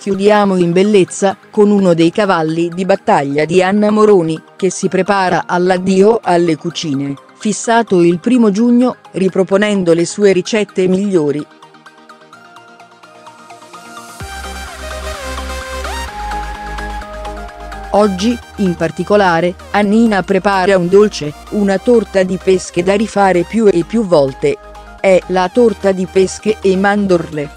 Chiudiamo in bellezza, con uno dei cavalli di battaglia di Anna Moroni, che si prepara all'addio alle cucine, fissato il 1° giugno, riproponendo le sue ricette migliori. Oggi, in particolare, Annina prepara un dolce, una torta di pesche da rifare più e più volte. È la torta di pesche e mandorle.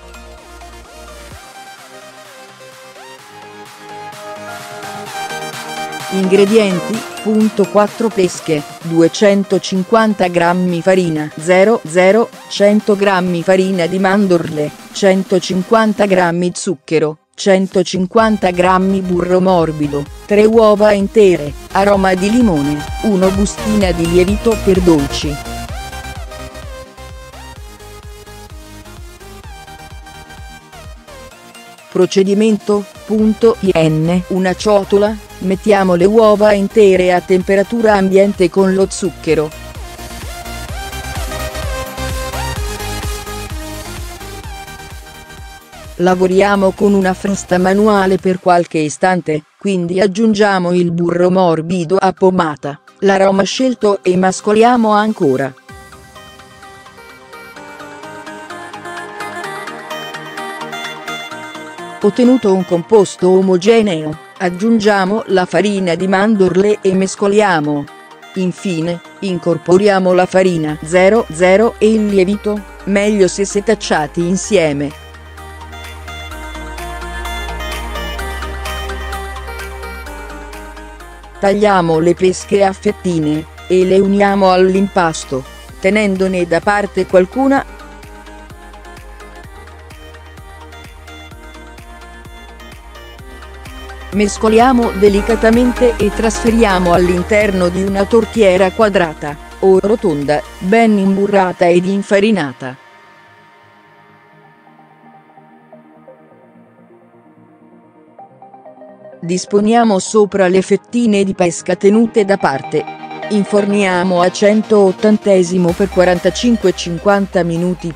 Ingredienti: 4 pesche, 250 g farina 00, 100 g farina di mandorle, 150 g zucchero, 150 g burro morbido, 3 uova intere, aroma di limone, 1 bustina di lievito per dolci. Procedimento: in una ciotola, mettiamo le uova intere a temperatura ambiente con lo zucchero. Lavoriamo con una frusta manuale per qualche istante, quindi aggiungiamo il burro morbido a pomata, l'aroma scelto e mescoliamo ancora. Ottenuto un composto omogeneo, aggiungiamo la farina di mandorle e mescoliamo. Infine, incorporiamo la farina 00 e il lievito, meglio se setacciati insieme. Tagliamo le pesche a fettine, e le uniamo all'impasto, tenendone da parte qualcuna. Mescoliamo delicatamente e trasferiamo all'interno di una tortiera quadrata, o rotonda, ben imburrata ed infarinata. Disponiamo sopra le fettine di pesca tenute da parte. Inforniamo a 180° per 45-50 minuti.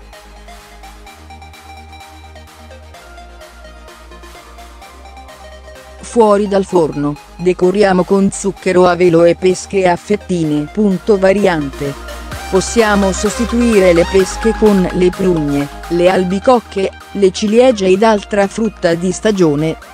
Fuori dal forno, decoriamo con zucchero a velo e pesche a fettine. Variante: possiamo sostituire le pesche con le prugne, le albicocche, le ciliegie ed altra frutta di stagione.